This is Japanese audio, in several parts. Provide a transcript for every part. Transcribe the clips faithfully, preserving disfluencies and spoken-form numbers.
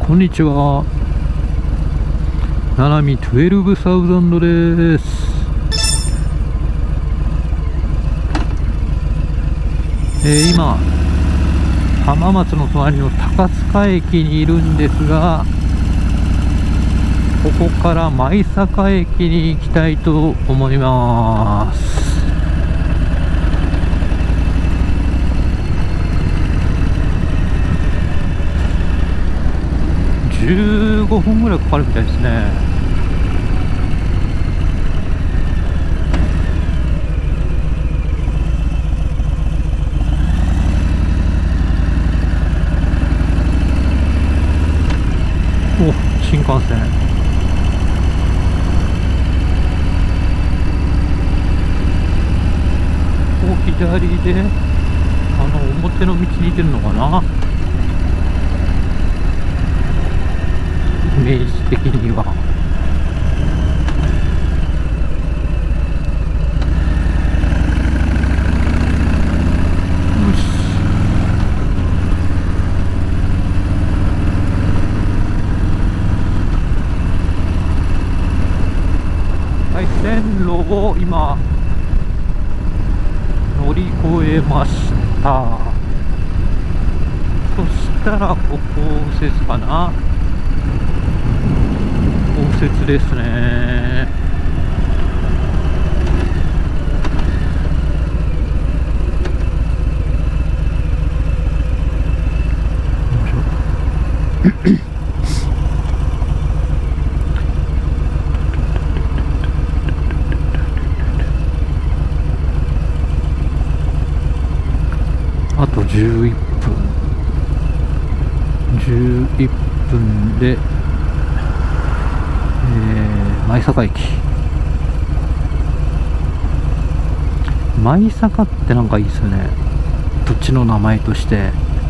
こんにちは。ななみじゅうにサウザンドです。えー、今浜松の隣の高塚駅にいるんですが、ここから舞坂駅に行きたいと思います。じゅうごふんぐらいかかるみたいですね。お、新幹線。ここ左で、あの表の道に出るのかな、イメージ的には。よし。はい、線路を今乗り越えました。そしたらここ右折かな。右折ですね。あとじゅういっぷんじゅういっぷんで、えー、舞坂駅。舞坂ってなんかいいですよね、土地の名前として。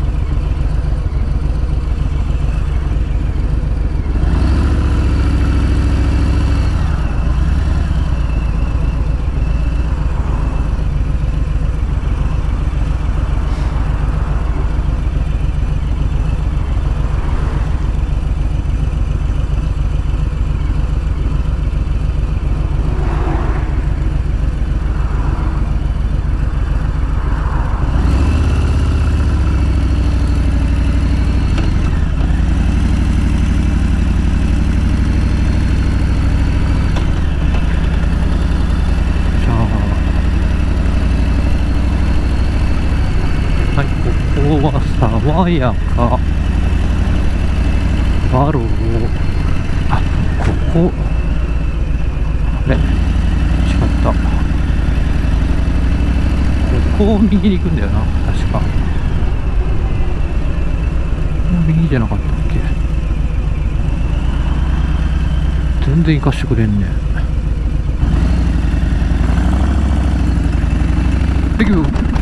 爽やかバロー。あ、ここあれ違った、ここを右に行くんだよな、確か。ここ右じゃなかったっけ。全然行かしてくれんね。できる。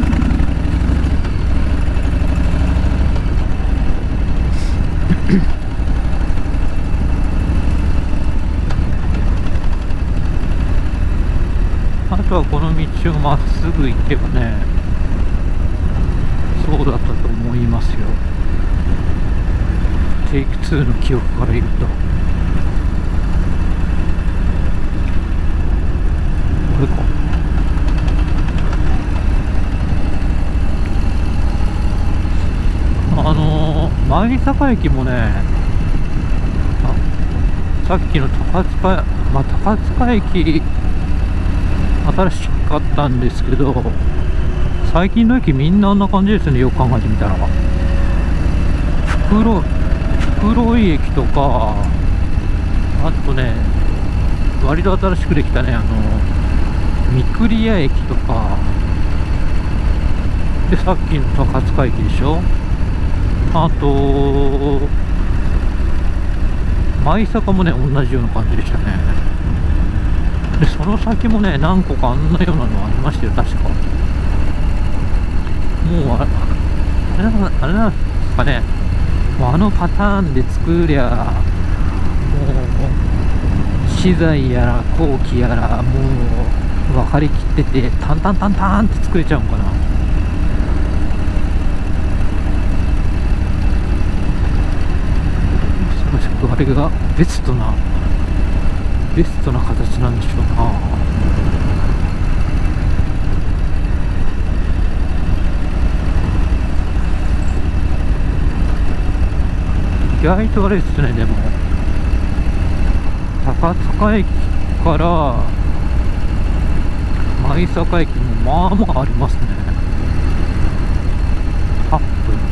あとはこの道をまっすぐ行けばね、そうだったと思いますよ。テイクツーの記憶から言うと。これか。あのー、舞坂駅もね、あ、さっきの高塚、まあ、高塚駅新しかったんですけど、最近の駅みんなあんな感じですね、よく考えてみたら。袋袋井駅とか、あとね、割と新しくできたね、あの三栗屋駅とかで、さっきの高塚駅でしょ。あと舞坂もね、同じような感じでしたね。でその先もね、何個かあんなようなのありましたよ、確か。もうあれあれなあれなんですかね、もうあのパターンで作りゃ、もう資材やら工機やらもう分かりきってて、タンタンタンタンって作れちゃうのかな。 れがベストなベストな形なんでしょうな。意外とあれですね。でも高塚駅から舞坂駅もまあまあありますね。はっぷん。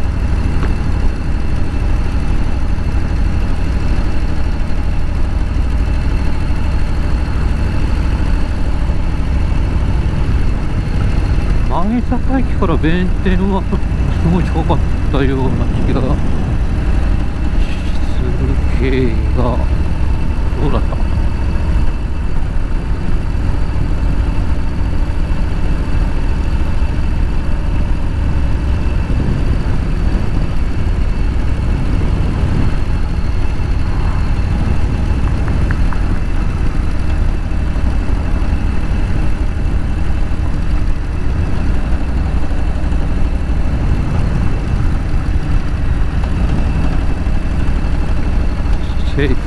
舞坂駅から弁天はすごい近かったような気がするけが、どうだった？せい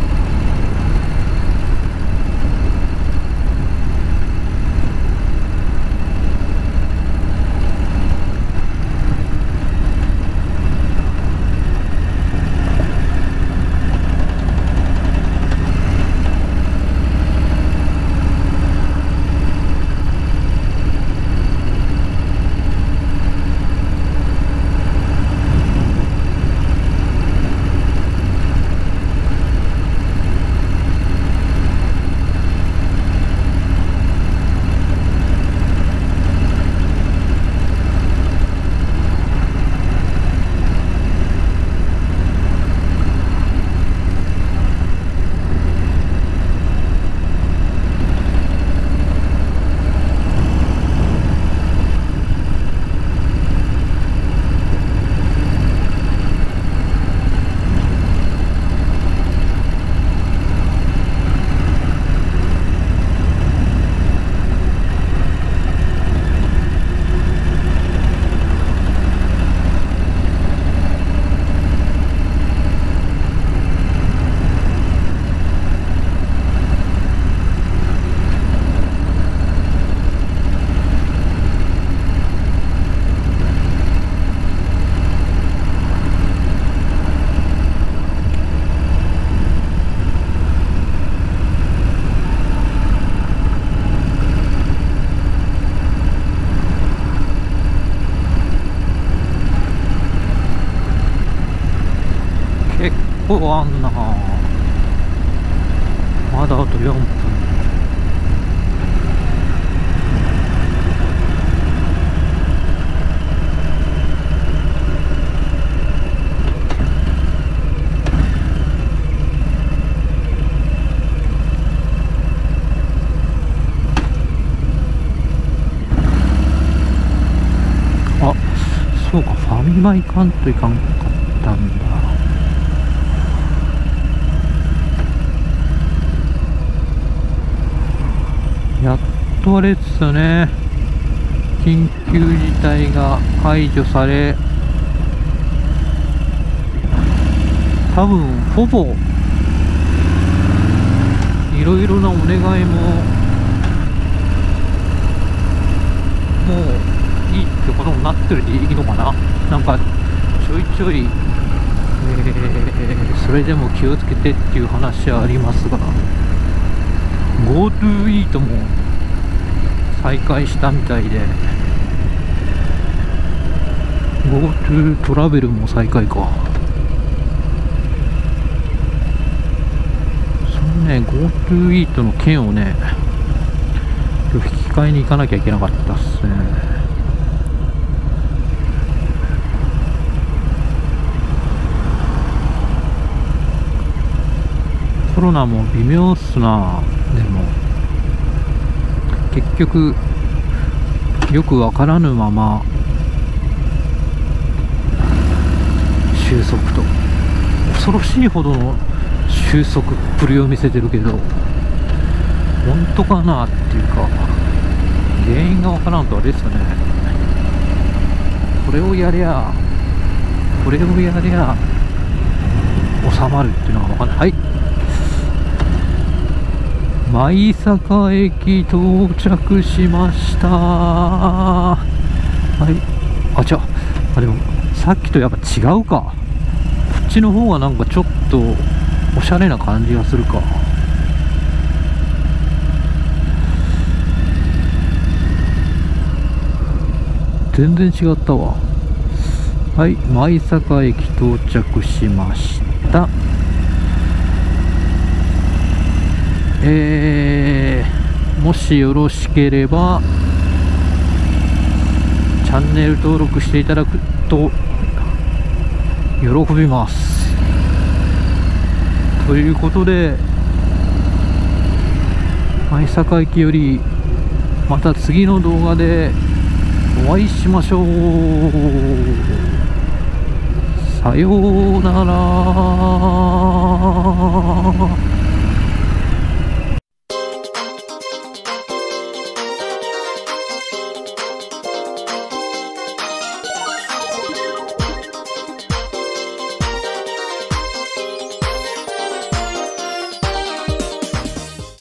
結構あんな。まだあとよんぷん。あ、そうか、ファミマ行かんといかんかったんだ。やっとあれですよね、緊急事態が解除され、多分ほぼいろいろなお願いももういいってことになってるでいいのかな。なんかちょいちょい、えー、それでも気をつけてっていう話はありますが、GoTo イートも再開したみたいで、 GoTo トラベルも再開か。そのね GoTo イートの券をね、今日引き換えに行かなきゃいけなかったっすね。コロナも微妙っすな。でも結局よくわからぬまま収束と、恐ろしいほどの収束っぷりを見せてるけど、本当かなっていうか、原因がわからんとあれですよね。これをやりゃこれをやりゃ収まるっていうのが分かんない。はい、舞坂駅到着しました。はい、あ、じゃあ、でもさっきとやっぱ違うか。こっちの方がなんかちょっとおしゃれな感じがするか。全然違ったわ。はい、舞坂駅到着しました。えー、もしよろしければチャンネル登録していただくと喜びます。ということで、舞坂駅よりまた次の動画でお会いしましょう。さようなら。